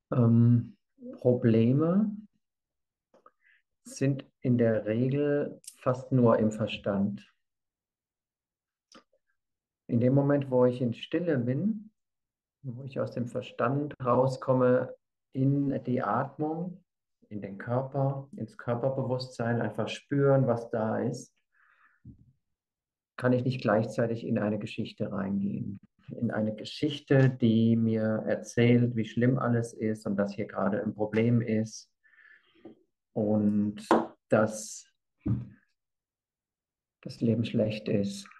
Ähm, Probleme sind in der Regel fast nur im Verstand. In dem Moment, wo ich in Stille bin, wo ich aus dem Verstand rauskomme in die Atmung, in den Körper, ins Körperbewusstsein, einfach spüren, was da ist, kann ich nicht gleichzeitig in eine Geschichte reingehen. In eine Geschichte, die mir erzählt, wie schlimm alles ist und dass hier gerade ein Problem ist und dass das Leben schlecht ist,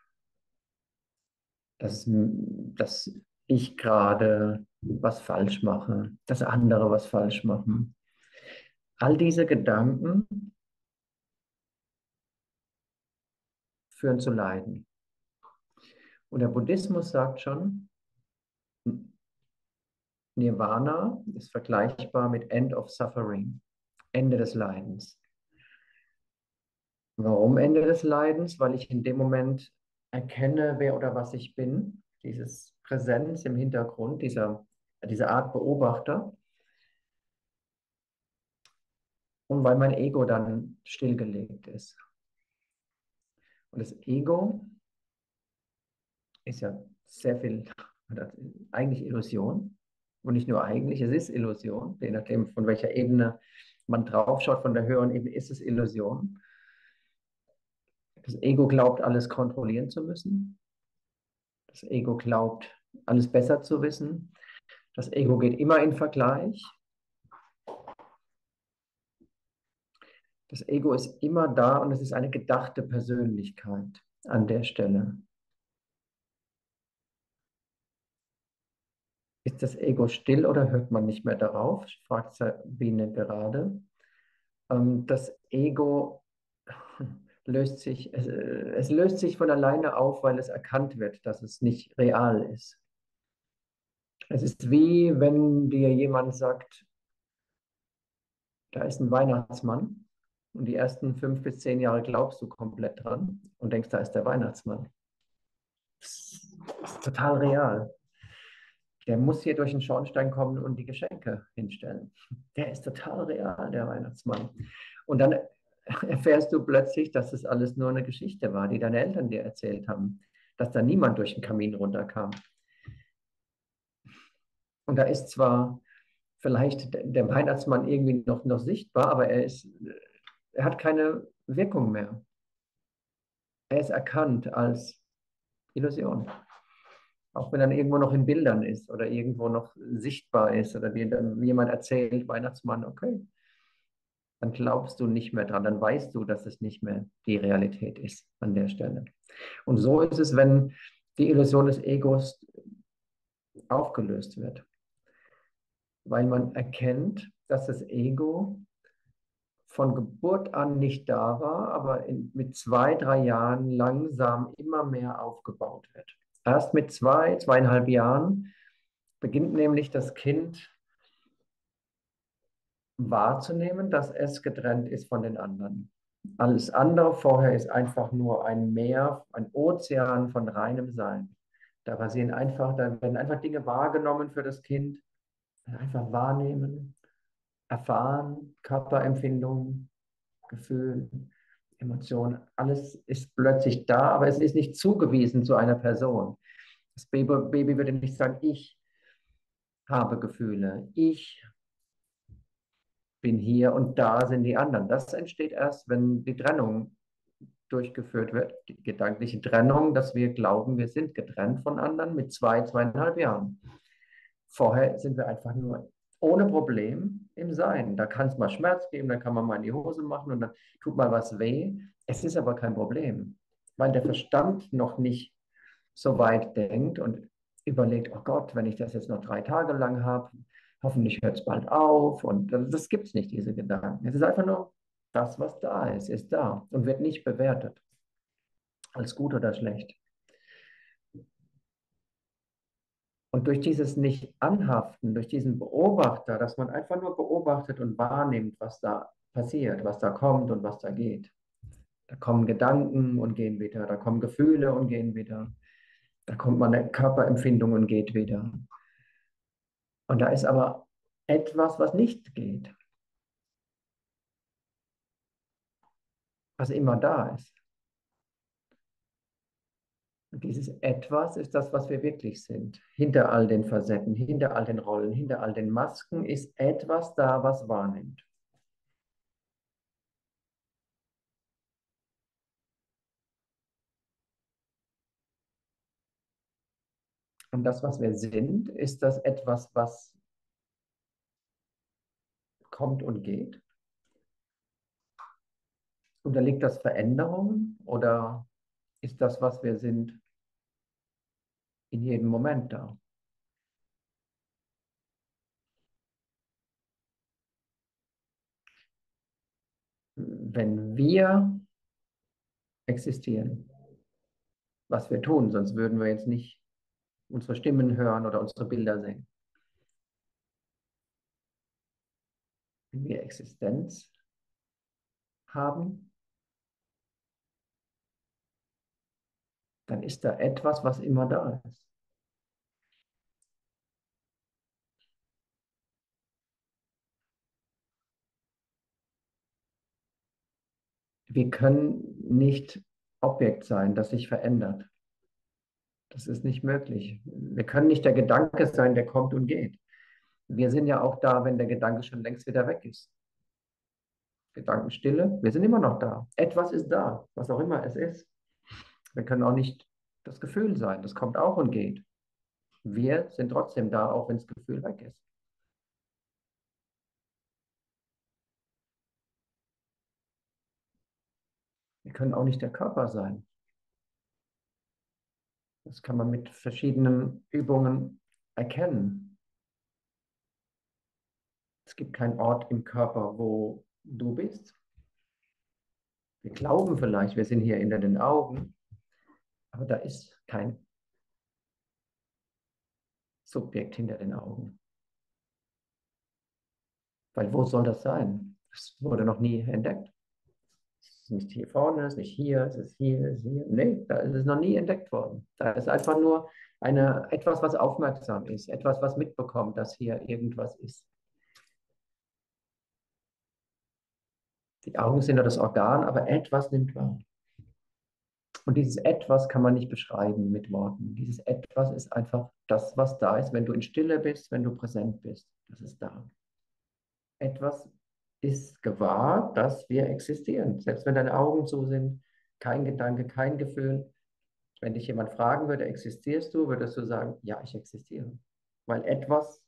dass ich gerade was falsch mache, dass andere was falsch machen. All diese Gedanken führen zu Leiden. Und der Buddhismus sagt schon, Nirvana ist vergleichbar mit End of Suffering, Ende des Leidens. Warum Ende des Leidens? Weil ich in dem Moment erkenne, wer oder was ich bin, dieses Präsenz im Hintergrund, diese Art Beobachter, und weil mein Ego dann stillgelegt ist. Und das Ego ist ja sehr viel, eigentlich Illusion. Und nicht nur eigentlich, es ist Illusion, je nachdem, von welcher Ebene man draufschaut, von der höheren Ebene ist es Illusion. Das Ego glaubt, alles kontrollieren zu müssen. Das Ego glaubt, alles besser zu wissen. Das Ego geht immer in Vergleich. Das Ego ist immer da und es ist eine gedachte Persönlichkeit an der Stelle. Ist das Ego still oder hört man nicht mehr darauf? Fragt Sabine gerade. Das Ego es löst sich von alleine auf, weil es erkannt wird, dass es nicht real ist. Es ist wie wenn dir jemand sagt, da ist ein Weihnachtsmann und die ersten 5 bis 10 Jahre glaubst du komplett dran und denkst, da ist der Weihnachtsmann. Das ist total real. Der muss hier durch den Schornstein kommen und die Geschenke hinstellen. Der ist total real, der Weihnachtsmann. Und dann erfährst du plötzlich, dass es alles nur eine Geschichte war, die deine Eltern dir erzählt haben, dass da niemand durch den Kamin runterkam. Und da ist zwar vielleicht der Weihnachtsmann irgendwie noch sichtbar, aber er hat keine Wirkung mehr. Er ist erkannt als Illusion. Auch wenn er irgendwo noch in Bildern ist oder irgendwo noch sichtbar ist oder dir dann jemand erzählt, Weihnachtsmann, okay, dann glaubst du nicht mehr dran, dann weißt du, dass es nicht mehr die Realität ist an der Stelle. Und so ist es, wenn die Illusion des Egos aufgelöst wird, weil man erkennt, dass das Ego von Geburt an nicht da war, aber mit 2, 3 Jahren langsam immer mehr aufgebaut wird. Erst mit 2, 2,5 Jahren beginnt nämlich das Kind wahrzunehmen, dass es getrennt ist von den anderen. Alles andere vorher ist einfach nur ein Meer, ein Ozean von reinem Sein. Da werden einfach Dinge wahrgenommen für das Kind, einfach wahrnehmen, erfahren, Körperempfindungen, Gefühl, Emotionen, alles ist plötzlich da, aber es ist nicht zugewiesen zu einer Person. Das Baby würde nicht sagen, ich habe Gefühle, ich bin hier und da sind die anderen. Das entsteht erst, wenn die Trennung durchgeführt wird, die gedankliche Trennung, dass wir glauben, wir sind getrennt von anderen mit 2, 2,5 Jahren. Vorher sind wir einfach nur ohne Problem im Sein. Da kann es mal Schmerz geben, da kann man mal in die Hose machen und dann tut mal was weh. Es ist aber kein Problem, weil der Verstand noch nicht so weit denkt und überlegt, oh Gott, wenn ich das jetzt noch 3 Tage lang habe, hoffentlich hört es bald auf. Und das gibt es nicht, diese Gedanken. Es ist einfach nur das, was da ist da und wird nicht bewertet als gut oder schlecht. Und durch dieses Nicht-Anhaften, durch diesen Beobachter, dass man einfach nur beobachtet und wahrnimmt, was da passiert, was da kommt und was da geht. Da kommen Gedanken und gehen wieder, da kommen Gefühle und gehen wieder, da kommt meine Körperempfindung und geht wieder. Und da ist aber etwas, was nicht geht, was immer da ist. Und dieses Etwas ist das, was wir wirklich sind. Hinter all den Facetten, hinter all den Rollen, hinter all den Masken ist etwas da, was wahrnimmt. Und das, was wir sind, ist das etwas, was kommt und geht. Unterliegt das Veränderungen oder ist das, was wir sind, in jedem Moment da? Wenn wir existieren, was wir tun, sonst würden wir jetzt nicht unsere Stimmen hören oder unsere Bilder sehen. Wenn wir Existenz haben, dann ist da etwas, was immer da ist. Wir können nicht Objekt sein, das sich verändert. Das ist nicht möglich. Wir können nicht der Gedanke sein, der kommt und geht. Wir sind ja auch da, wenn der Gedanke schon längst wieder weg ist. Gedankenstille, wir sind immer noch da. Etwas ist da, was auch immer es ist. Wir können auch nicht das Gefühl sein, das kommt auch und geht. Wir sind trotzdem da, auch wenn das Gefühl weg ist. Wir können auch nicht der Körper sein. Das kann man mit verschiedenen Übungen erkennen. Es gibt keinen Ort im Körper, wo du bist. Wir glauben vielleicht, wir sind hier hinter den Augen, aber da ist kein Subjekt hinter den Augen. Weil wo soll das sein? Das wurde noch nie entdeckt. Es ist nicht hier vorne, es ist nicht hier, es ist hier, es ist hier. Nee, da ist es noch nie entdeckt worden. Da ist einfach nur etwas, was aufmerksam ist, etwas, was mitbekommt, dass hier irgendwas ist. Die Augen sind ja das Organ, aber etwas nimmt wahr. Und dieses Etwas kann man nicht beschreiben mit Worten. Dieses Etwas ist einfach das, was da ist, wenn du in Stille bist, wenn du präsent bist. Das ist da. Etwas ist gewahr, dass wir existieren. Selbst wenn deine Augen zu sind, kein Gedanke, kein Gefühl. Wenn dich jemand fragen würde, existierst du, würdest du sagen, ja, ich existiere. Weil etwas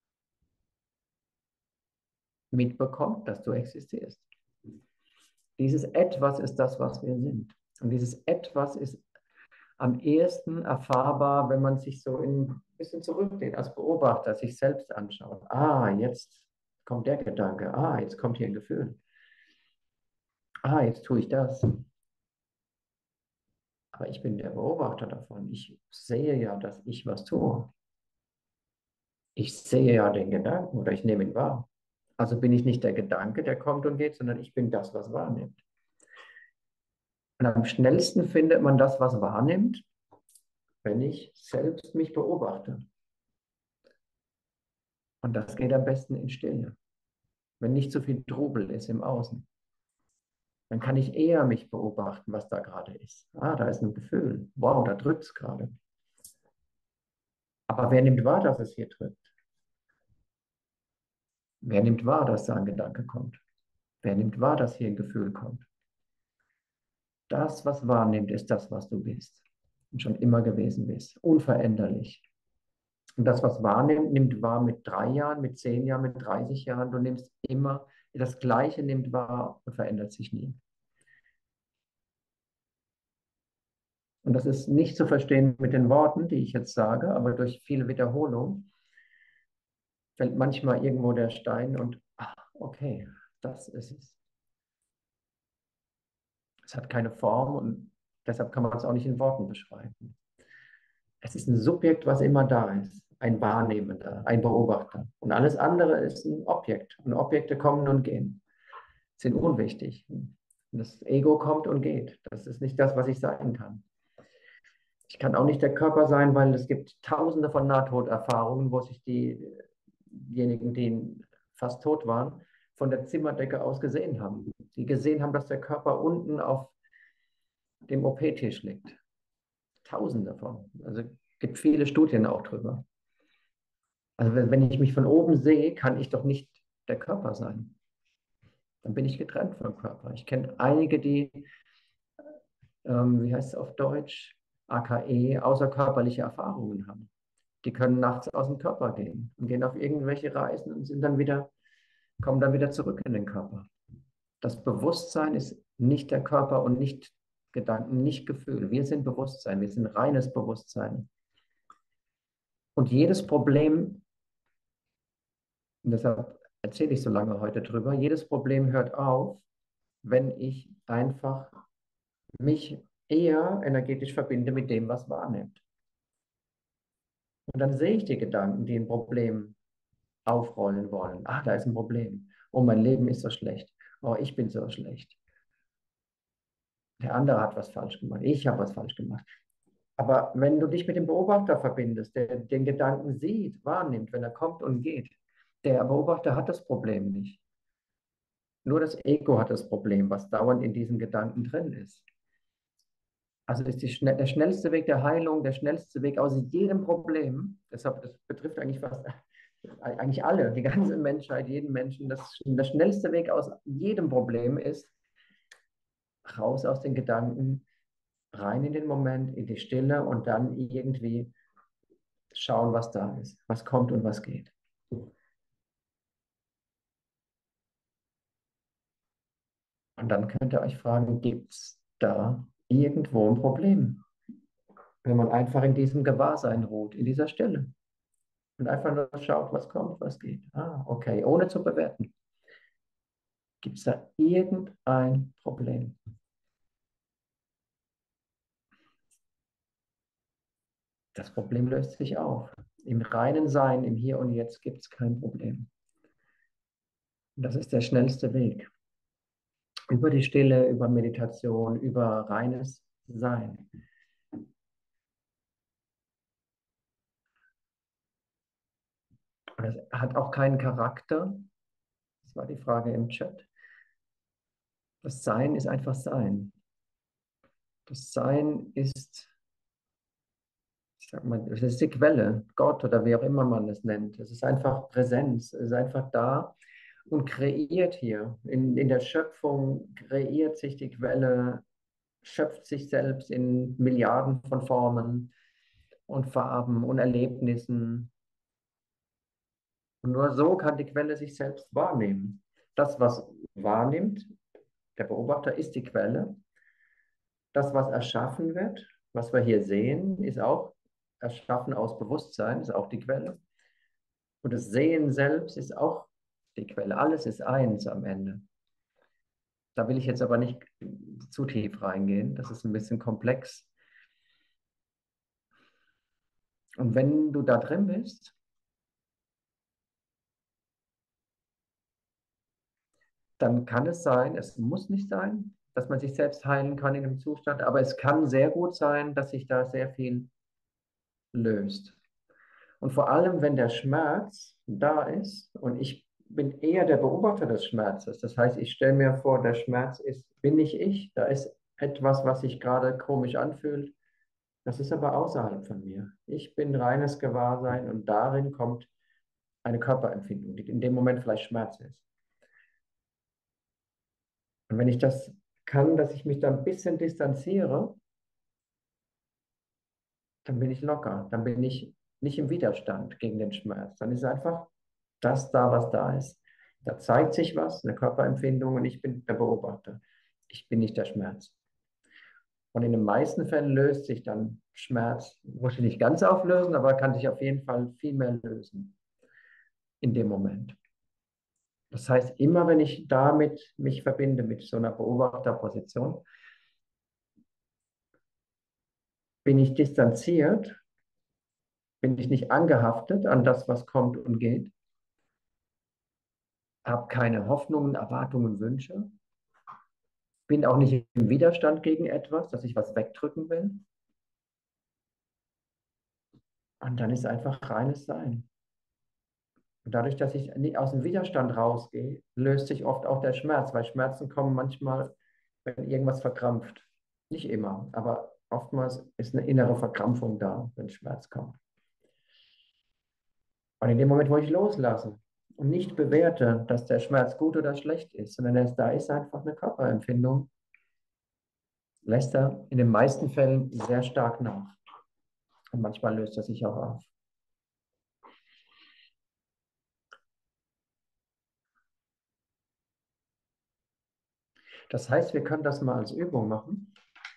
mitbekommt, dass du existierst. Dieses Etwas ist das, was wir sind. Und dieses Etwas ist am ehesten erfahrbar, wenn man sich so ein bisschen zurücklehnt, als Beobachter sich selbst anschaut. Ah, jetzt kommt der Gedanke. Ah, jetzt kommt hier ein Gefühl. Ah, jetzt tue ich das. Aber ich bin der Beobachter davon. Ich sehe ja, dass ich was tue. Ich sehe ja den Gedanken oder ich nehme ihn wahr. Also bin ich nicht der Gedanke, der kommt und geht, sondern ich bin das, was wahrnimmt. Und am schnellsten findet man das, was wahrnimmt, wenn ich selbst mich beobachte. Und das geht am besten in Stille, wenn nicht so viel Trubel ist im Außen. Dann kann ich eher mich beobachten, was da gerade ist. Ah, da ist ein Gefühl. Wow, da drückt es gerade. Aber wer nimmt wahr, dass es hier drückt? Wer nimmt wahr, dass da ein Gedanke kommt? Wer nimmt wahr, dass hier ein Gefühl kommt? Das, was wahrnimmt, ist das, was du bist und schon immer gewesen bist. Unveränderlich. Und das, was wahrnimmt, nimmt wahr mit 3 Jahren, mit 10 Jahren, mit 30 Jahren. Du nimmst immer das Gleiche, nimmt wahr und verändert sich nie. Und das ist nicht zu verstehen mit den Worten, die ich jetzt sage, aber durch viele Wiederholung fällt manchmal irgendwo der Stein und, okay, das ist es. Es hat keine Form und deshalb kann man es auch nicht in Worten beschreiben. Es ist ein Subjekt, was immer da ist, ein Wahrnehmender, ein Beobachter. Und alles andere ist ein Objekt. Und Objekte kommen und gehen, sind unwichtig. Und das Ego kommt und geht. Das ist nicht das, was ich sein kann. Ich kann auch nicht der Körper sein, weil es gibt Tausende von Nahtoderfahrungen, wo sich die diejenigen, die fast tot waren, von der Zimmerdecke aus gesehen haben. Die gesehen haben, dass der Körper unten auf dem OP-Tisch liegt. Tausende davon. Also gibt viele Studien auch drüber. Also wenn ich mich von oben sehe, kann ich doch nicht der Körper sein. Dann bin ich getrennt vom Körper. Ich kenne einige, die, wie heißt es auf Deutsch, AKE, außerkörperliche Erfahrungen haben. Die können nachts aus dem Körper gehen und gehen auf irgendwelche Reisen und sind dann wieder, kommen dann wieder zurück in den Körper. Das Bewusstsein ist nicht der Körper und nicht Gedanken, nicht Gefühl. Wir sind Bewusstsein, wir sind reines Bewusstsein. Und jedes Problem, und deshalb erzähle ich so lange heute drüber, jedes Problem hört auf, wenn ich einfach mich eher energetisch verbinde mit dem, was wahrnimmt. Und dann sehe ich die Gedanken, die ein Problem aufrollen wollen. Ah, da ist ein Problem. Oh, mein Leben ist so schlecht. Oh, ich bin so schlecht. Der andere hat was falsch gemacht. Ich habe was falsch gemacht. Aber wenn du dich mit dem Beobachter verbindest, der den Gedanken sieht, wahrnimmt, wenn er kommt und geht, der Beobachter hat das Problem nicht. Nur das Ego hat das Problem, was dauernd in diesen Gedanken drin ist. Also ist der schnellste Weg der Heilung, der schnellste Weg aus jedem Problem, deshalb das betrifft eigentlich fast eigentlich alle, die ganze Menschheit, jeden Menschen, der schnellste Weg aus jedem Problem ist, raus aus den Gedanken, rein in den Moment, in die Stille und dann irgendwie schauen, was da ist, was kommt und was geht. Und dann könnt ihr euch fragen, gibt es da irgendwo ein Problem? Wenn man einfach in diesem Gewahrsein ruht, in dieser Stille und einfach nur schaut, was kommt, was geht. Ah, okay, ohne zu bewerten. Gibt es da irgendein Problem? Das Problem löst sich auf. Im reinen Sein, im Hier und Jetzt gibt es kein Problem. Und das ist der schnellste Weg. Über die Stille, über Meditation, über reines Sein. Und es hat auch keinen Charakter. Das war die Frage im Chat. Das Sein ist einfach Sein. Das Sein ist, ich sag mal, das ist die Quelle, Gott oder wie auch immer man es nennt. Es ist einfach Präsenz, es ist einfach da und kreiert hier. In der Schöpfung kreiert sich die Quelle, schöpft sich selbst in Milliarden von Formen und Farben und Erlebnissen. Und nur so kann die Quelle sich selbst wahrnehmen. Das, was wahrnimmt, der Beobachter, ist die Quelle. Das, was erschaffen wird, was wir hier sehen, ist auch erschaffen aus Bewusstsein, ist auch die Quelle. Und das Sehen selbst ist auch die Quelle. Alles ist eins am Ende. Da will ich jetzt aber nicht zu tief reingehen. Das ist ein bisschen komplex. Und wenn du da drin bist, dann kann es sein, es muss nicht sein, dass man sich selbst heilen kann in einem Zustand, aber es kann sehr gut sein, dass sich da sehr viel löst. Und vor allem, wenn der Schmerz da ist und ich bin eher der Beobachter des Schmerzes. Das heißt, ich stelle mir vor, der Schmerz ist, bin nicht ich, da ist etwas, was sich gerade komisch anfühlt. Das ist aber außerhalb von mir. Ich bin reines Gewahrsein und darin kommt eine Körperempfindung, die in dem Moment vielleicht Schmerz ist. Und wenn ich das kann, dass ich mich da ein bisschen distanziere, dann bin ich locker, dann bin ich nicht im Widerstand gegen den Schmerz. Dann ist einfach das da, was da ist. Da zeigt sich was, eine Körperempfindung und ich bin der Beobachter. Ich bin nicht der Schmerz. Und in den meisten Fällen löst sich dann Schmerz, muss ich nicht ganz auflösen, aber kann sich auf jeden Fall viel mehr lösen in dem Moment. Das heißt, immer wenn ich damit mich verbinde mit so einer Beobachterposition, bin ich distanziert, bin ich nicht angehaftet an das, was kommt und geht, habe keine Hoffnungen, Erwartungen, Wünsche, bin auch nicht im Widerstand gegen etwas, dass ich was wegdrücken will. Und dann ist einfach reines Sein. Und dadurch, dass ich nicht aus dem Widerstand rausgehe, löst sich oft auch der Schmerz, weil Schmerzen kommen manchmal, wenn irgendwas verkrampft. Nicht immer, aber oftmals ist eine innere Verkrampfung da, wenn Schmerz kommt. Und in dem Moment, wo ich loslasse und nicht bewerte, dass der Schmerz gut oder schlecht ist, sondern da ist einfach eine Körperempfindung, lässt er in den meisten Fällen sehr stark nach. Und manchmal löst er sich auch auf. Das heißt, wir können das mal als Übung machen.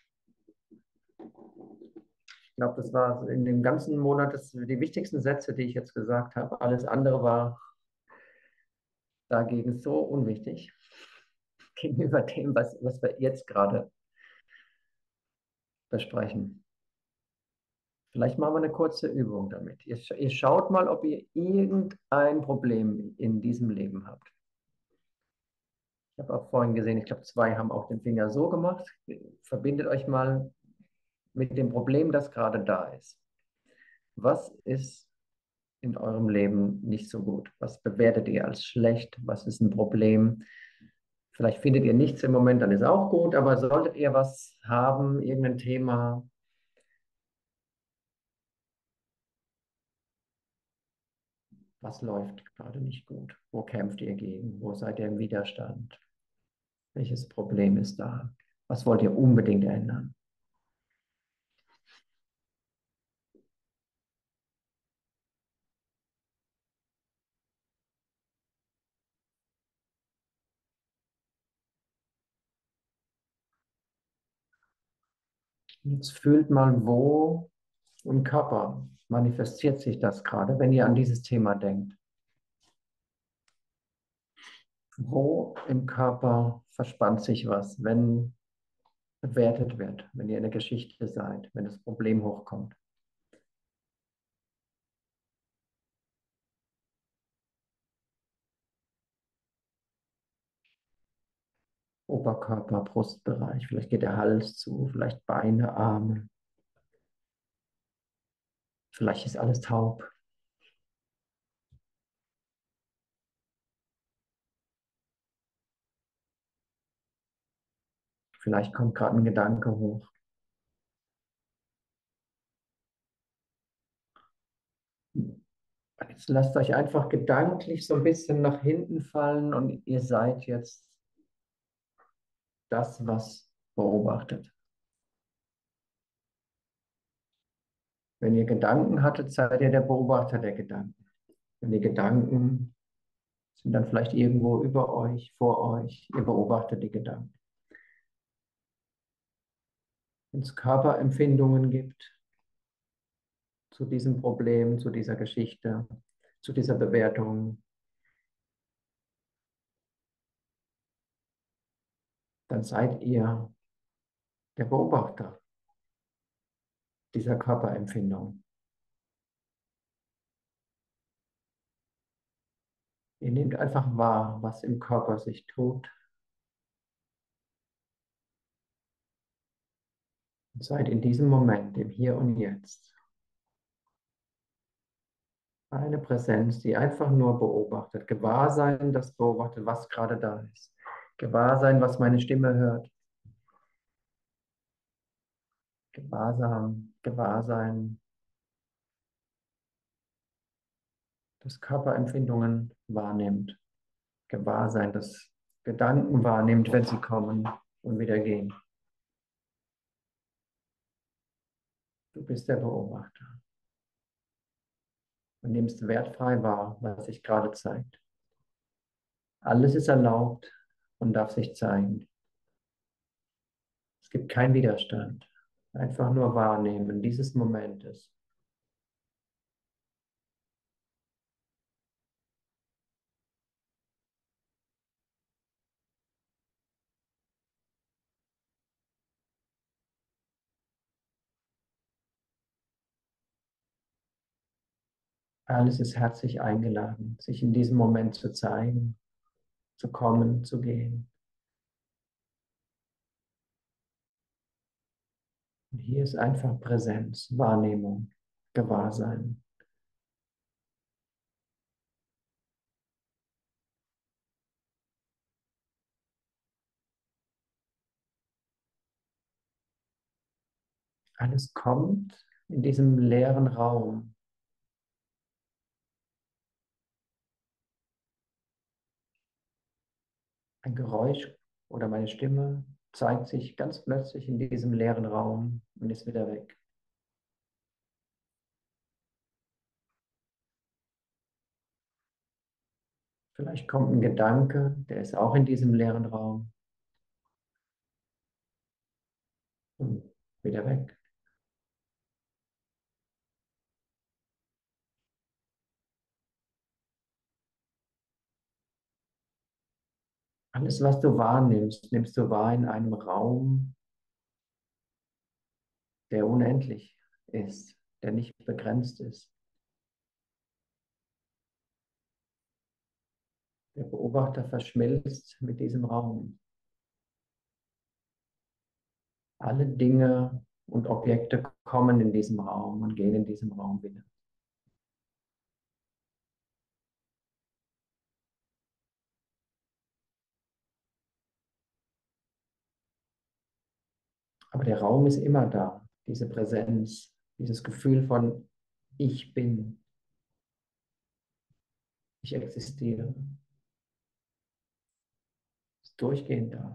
Ich glaube, das war in dem ganzen Monat die wichtigsten Sätze, die ich jetzt gesagt habe. Alles andere war dagegen so unwichtig gegenüber dem, was wir jetzt gerade besprechen. Vielleicht machen wir eine kurze Übung damit. Ihr schaut mal, ob ihr irgendein Problem in diesem Leben habt. Ich habe auch vorhin gesehen, ich glaube, zwei haben auch den Finger so gemacht. Verbindet euch mal mit dem Problem, das gerade da ist. Was ist in eurem Leben nicht so gut? Was bewertet ihr als schlecht? Was ist ein Problem? Vielleicht findet ihr nichts im Moment, dann ist auch gut, aber solltet ihr was haben, irgendein Thema, was läuft gerade nicht gut? Wo kämpft ihr gegen? Wo seid ihr im Widerstand? Welches Problem ist da? Was wollt ihr unbedingt ändern? Jetzt fühlt mal, wo im Körper manifestiert sich das gerade, wenn ihr an dieses Thema denkt. Wo im Körper verspannt sich was, wenn bewertet wird, wenn ihr in der Geschichte seid, wenn das Problem hochkommt? Oberkörper, Brustbereich, vielleicht geht der Hals zu, vielleicht Beine, Arme, vielleicht ist alles taub, vielleicht kommt gerade ein Gedanke hoch. Jetzt lasst euch einfach gedanklich so ein bisschen nach hinten fallen und ihr seid jetzt das, was beobachtet. Wenn ihr Gedanken hattet, seid ihr der Beobachter der Gedanken. Wenn ihr Gedanken sind dann vielleicht irgendwo über euch, vor euch, ihr beobachtet die Gedanken. Wenn es Körperempfindungen gibt zu diesem Problem, zu dieser Geschichte, zu dieser Bewertung, dann seid ihr der Beobachter dieser Körperempfindung. Ihr nehmt einfach wahr, was im Körper sich tut und seid in diesem Moment, im Hier und Jetzt, eine Präsenz, die einfach nur beobachtet. Gewahrsein, das beobachtet, was gerade da ist. Gewahrsein, was meine Stimme hört. Gewahrsein, das Körperempfindungen wahrnimmt. Gewahrsein, das Gedanken wahrnimmt, wenn sie kommen und wieder gehen. Du bist der Beobachter und nimmst wertfrei wahr, was sich gerade zeigt. Alles ist erlaubt und darf sich zeigen. Es gibt keinen Widerstand. Einfach nur wahrnehmen dieses Momentes. Alles ist herzlich eingeladen, sich in diesem Moment zu zeigen, zu kommen, zu gehen. Und hier ist einfach Präsenz, Wahrnehmung, Gewahrsein. Alles kommt in diesem leeren Raum. Ein Geräusch oder meine Stimme zeigt sich ganz plötzlich in diesem leeren Raum und ist wieder weg. Vielleicht kommt ein Gedanke, der ist auch in diesem leeren Raum und wieder weg. Alles, was du wahrnimmst, nimmst du wahr in einem Raum, der unendlich ist, der nicht begrenzt ist. Der Beobachter verschmilzt mit diesem Raum. Alle Dinge und Objekte kommen in diesem Raum und gehen in diesem Raum wieder. Aber der Raum ist immer da, diese Präsenz, dieses Gefühl von ich bin, ich existiere, ist durchgehend da.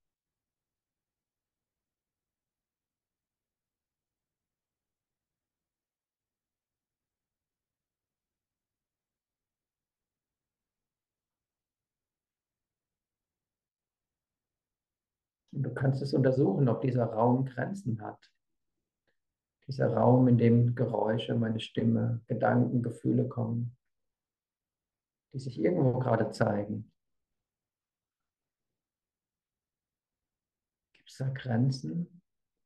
Und du kannst es untersuchen, ob dieser Raum Grenzen hat. Dieser Raum, in dem Geräusche, meine Stimme, Gedanken, Gefühle kommen, die sich irgendwo gerade zeigen. Gibt es da Grenzen?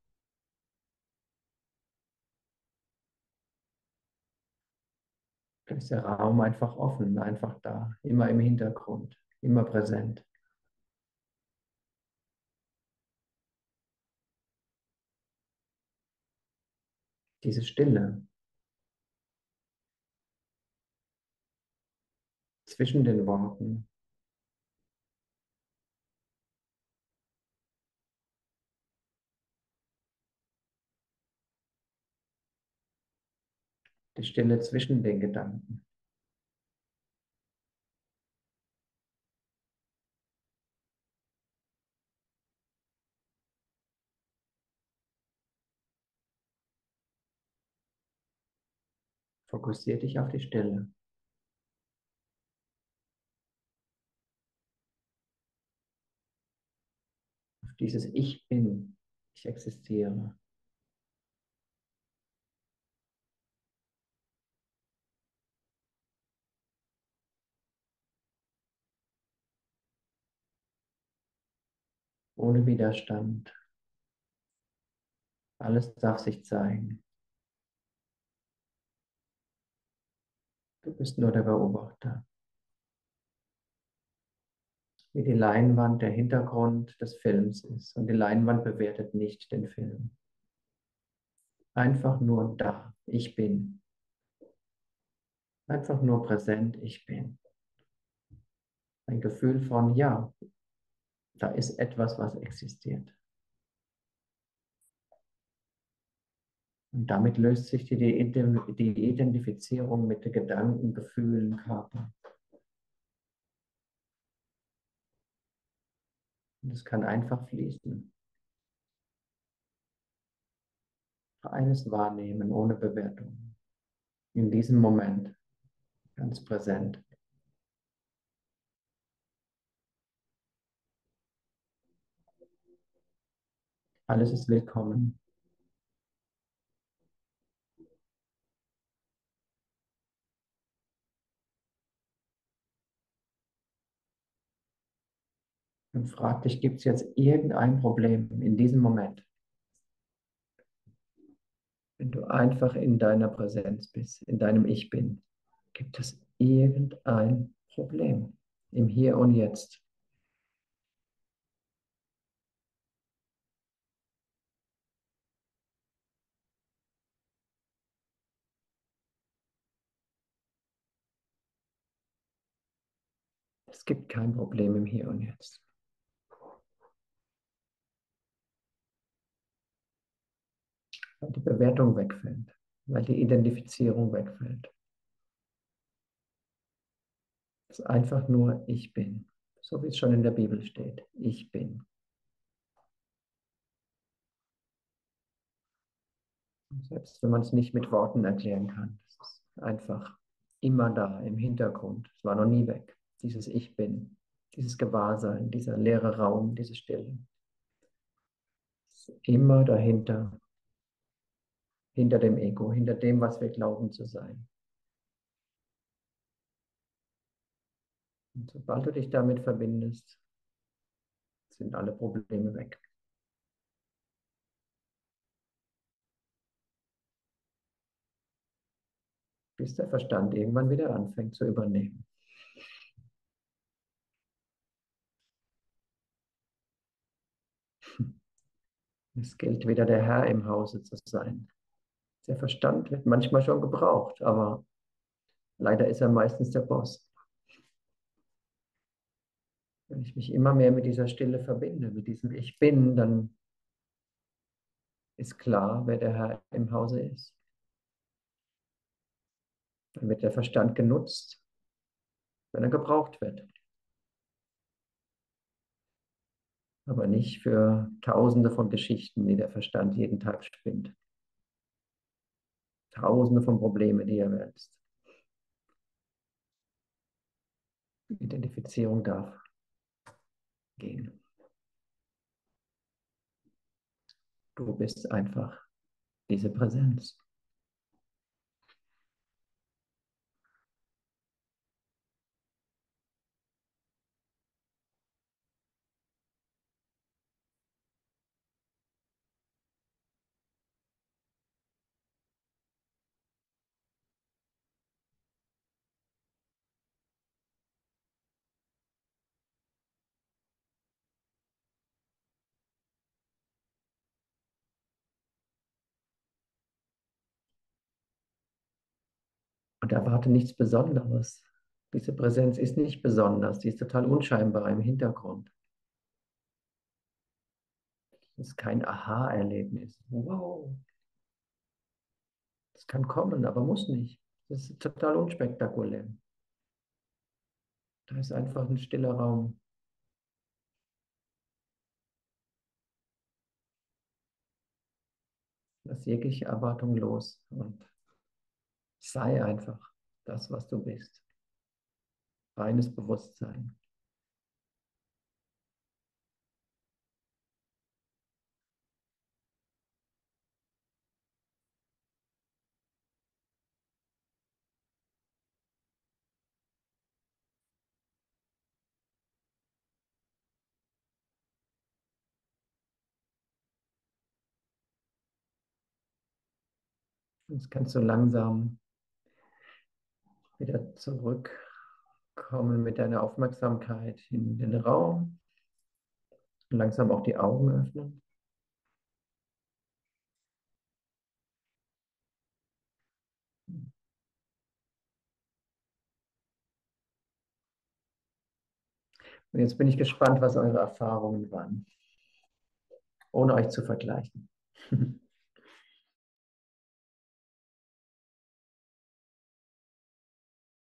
Da ist der Raum einfach offen, einfach da, immer im Hintergrund, immer präsent. Diese Stille zwischen den Worten, die Stille zwischen den Gedanken. Fokussiere dich auf die Stille, auf dieses Ich bin, ich existiere, ohne Widerstand. Alles darf sich zeigen. Du bist nur der Beobachter. Wie die Leinwand der Hintergrund des Films ist. Und die Leinwand bewertet nicht den Film. Einfach nur da. Ich bin. Einfach nur präsent. Ich bin. Ein Gefühl von, ja, da ist etwas, was existiert. Und damit löst sich die Identifizierung mit den Gedanken, Gefühlen, Körper. Und es kann einfach fließen. Eines wahrnehmen, ohne Bewertung. In diesem Moment, ganz präsent. Alles ist willkommen. Und frag dich, gibt es jetzt irgendein Problem in diesem Moment, wenn du einfach in deiner Präsenz bist, in deinem Ich bin? Gibt es irgendein Problem im Hier und Jetzt? Es gibt kein Problem im Hier und Jetzt. weil die Bewertung wegfällt, weil die Identifizierung wegfällt. Es ist einfach nur ich bin, so wie es schon in der Bibel steht. Ich bin. Und selbst wenn man es nicht mit Worten erklären kann, es ist einfach immer da im Hintergrund. Es war noch nie weg. Dieses Ich bin, dieses Gewahrsein, dieser leere Raum, diese Stille. Es ist immer dahinter, hinter dem Ego, hinter dem, was wir glauben zu sein. Und sobald du dich damit verbindest, sind alle Probleme weg. Bis der Verstand irgendwann wieder anfängt zu übernehmen. Es gilt wieder der Herr im Hause zu sein. Der Verstand wird manchmal schon gebraucht, aber leider ist er meistens der Boss. Wenn ich mich immer mehr mit dieser Stille verbinde, mit diesem Ich bin, dann ist klar, wer der Herr im Hause ist. Dann wird der Verstand genutzt, wenn er gebraucht wird. Aber nicht für Tausende von Geschichten, die der Verstand jeden Tag spinnt. Tausende von Problemen, die er wälzt. Identifizierung darf gehen. Du bist einfach diese Präsenz. Und erwarte nichts Besonderes. Diese Präsenz ist nicht besonders, die ist total unscheinbar im Hintergrund. Es ist kein Aha-Erlebnis. Wow, das kann kommen, aber muss nicht. Das ist total unspektakulär. Da ist einfach ein stiller Raum. Lass jegliche Erwartung los und sei einfach das, was du bist. Reines Bewusstsein. Jetzt kannst du langsam wieder zurückkommen mit deiner Aufmerksamkeit in den Raum und langsam auch die Augen öffnen. Und jetzt bin ich gespannt, was eure Erfahrungen waren, ohne euch zu vergleichen.